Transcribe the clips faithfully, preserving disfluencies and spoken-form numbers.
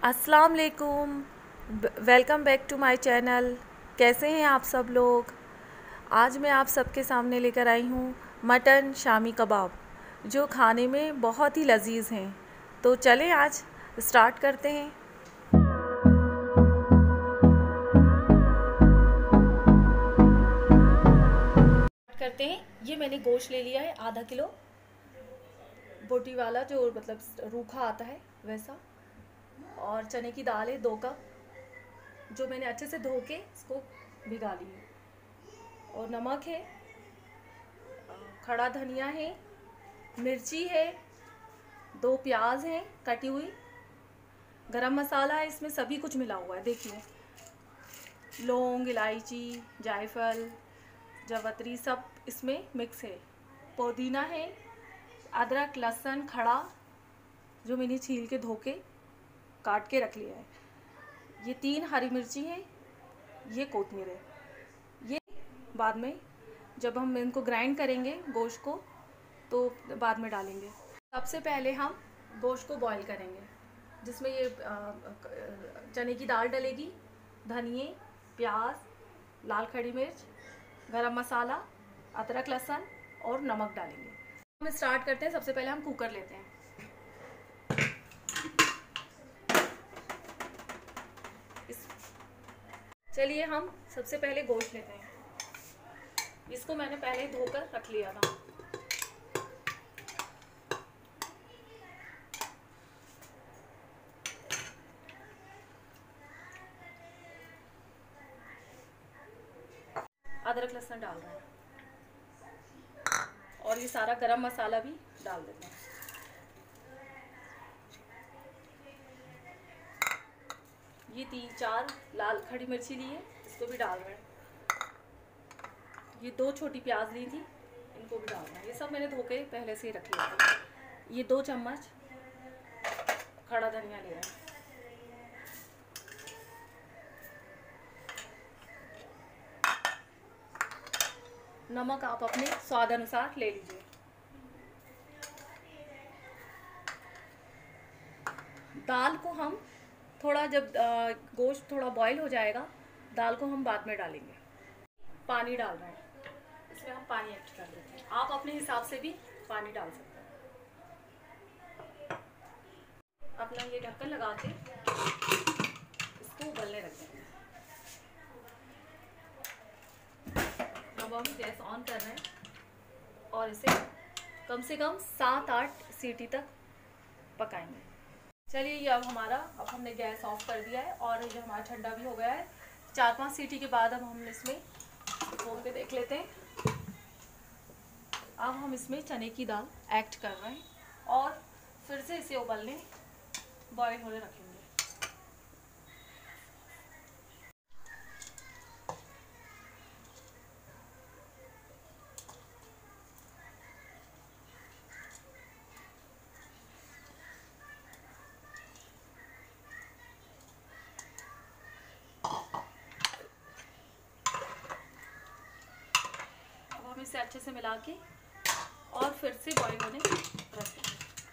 अस्सलाम वालेकुम। Welcome back to my channel. कैसे हैं आप सब लोग। आज मैं आप सबके सामने लेकर आई हूँ मटन शामी कबाब, जो खाने में बहुत ही लजीज़ हैं। तो चलें आज स्टार्ट करते हैं। करते हैं। ये मैंने गोश्त ले लिया है आधा किलो, बोटी वाला, जो मतलब रूखा आता है वैसा। और चने की दाल है दो कप, जो मैंने अच्छे से धो के इसको भिगा ली है। और नमक है, खड़ा धनिया है, मिर्ची है, दो प्याज हैं कटी हुई, गरम मसाला है, इसमें सभी कुछ मिला हुआ है। देखिए, लौंग, इलायची, जायफल, जावित्री सब इसमें मिक्स है। पुदीना है, अदरक, लहसुन खड़ा, जो मैंने छील के धो के काट के रख लिया है। ये तीन हरी मिर्ची है, ये कोतमीर है। ये बाद में जब हम इनको ग्राइंड करेंगे गोश्त को, तो बाद में डालेंगे। सबसे पहले हम गोश्त को बॉईल करेंगे, जिसमें ये चने की दाल डलेगी, धनिए, प्याज, लाल खड़ी मिर्च, गरम मसाला, अदरक, लहसुन और नमक डालेंगे। हम स्टार्ट करते हैं। सबसे पहले हम कुकर लेते हैं। चलिए हम सबसे पहले गोश्त लेते हैं। इसको मैंने पहले धोकर रख लिया था। अदरक लहसुन डाल रहे हैं और ये सारा गरम मसाला भी डाल देते हैं। ये तीन चार लाल खड़ी मिर्ची ली है, इसको भी डाल रहे हैं। ये दो छोटी प्याज ली थी, इनको भी डाल रहे हैं। ये सब मैंने धो के पहले से ही रख लिया था। ये दो चम्मच खड़ा धनिया ले रहे हैं। नमक आप अपने स्वाद अनुसार ले लीजिए। दाल को हम थोड़ा, जब गोश्त थोड़ा बॉईल हो जाएगा, दाल को हम बाद में डालेंगे। पानी डाल रहे हैं, इसमें हम पानी ऐड कर देते हैं। आप अपने हिसाब से भी पानी डाल सकते हैं। अपना ये ढक्कन लगा के इसको उबलने रख देंगे। अब हम गैस ऑन कर रहे हैं और इसे कम से कम सात आठ सीटी तक पकाएंगे। चलिए, ये अब हमारा अब हमने गैस ऑफ कर दिया है और ये हमारा ठंडा भी हो गया है। चार पांच सीटी के बाद अब हम इसमें खोल के देख लेते हैं। अब हम इसमें चने की दाल ऐड कर रहे हैं और फिर से इसे उबलने बॉईल होने रखेंगे। अब हम इसे अच्छे से मिला के और फिर से बॉईल होने रखेंगे।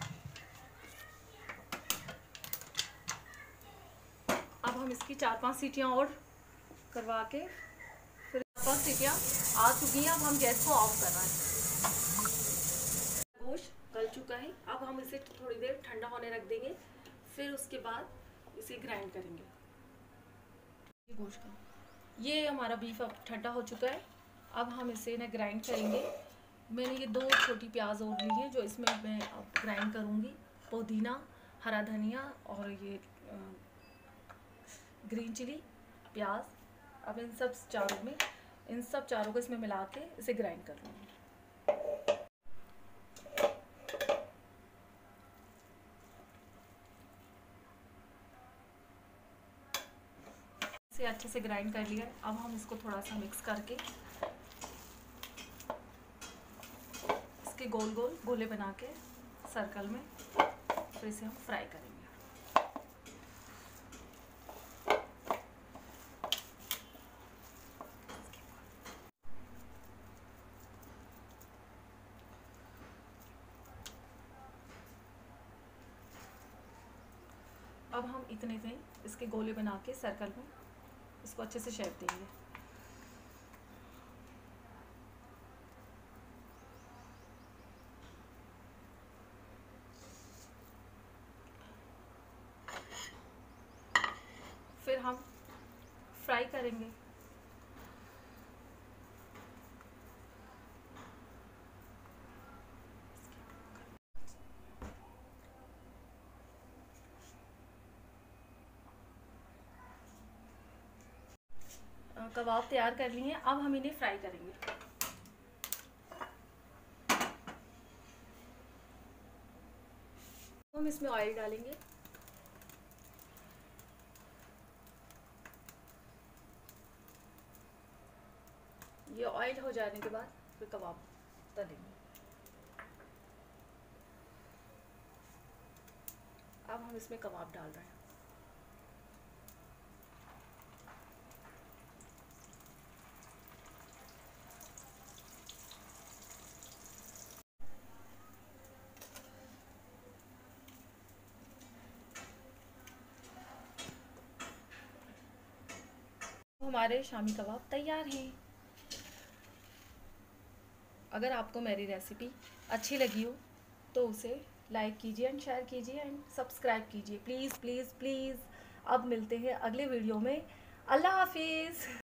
अब हम इसकी चार पांच सीटियां और करवा के, फिर चार पांच सीटियां आ चुकी हैं। अब हम गैस को ऑफ कर रहे हैं। गोश्त गल चुका है। अब हम इसे थोड़ी देर ठंडा होने रख देंगे, फिर उसके बाद इसे ग्राइंड करेंगे। गोश्त का ये हमारा बीफ अब ठंडा हो चुका है। अब हम इसे ना ग्राइंड करेंगे। मैंने ये दो छोटी प्याज और ली है, जो इसमें मैं अब ग्राइंड करूँगी। पुदीना, हरा धनिया और ये ग्रीन चिली, प्याज। अब इन सब चारों में इन सब चारों को इसमें मिला के इसे ग्राइंड कर लूँगी। इसे अच्छे से ग्राइंड कर लिया। अब हम इसको थोड़ा सा मिक्स करके इसके गोल गोल गोले बना के सर्कल में फिर इसे हम फ्राई करेंगे। अब हम इतने से इसके गोले बना के सर्कल में इसको अच्छे से शेप देंगे। फिर हम फ्राई करेंगे। कबाब तैयार कर लिए हैं, अब हम इन्हें फ्राई करेंगे। हम इसमें ऑयल डालेंगे। ये ऑयल हो जाने के बाद फिर कबाब तलेंगे। अब हम इसमें कबाब डाल रहे हैं। हमारे शामी कबाब तैयार हैं। अगर आपको मेरी रेसिपी अच्छी लगी हो तो उसे लाइक कीजिए एंड शेयर कीजिए एंड सब्सक्राइब कीजिए, प्लीज़ प्लीज़ प्लीज़। अब मिलते हैं अगले वीडियो में। अल्लाह हाफिज़।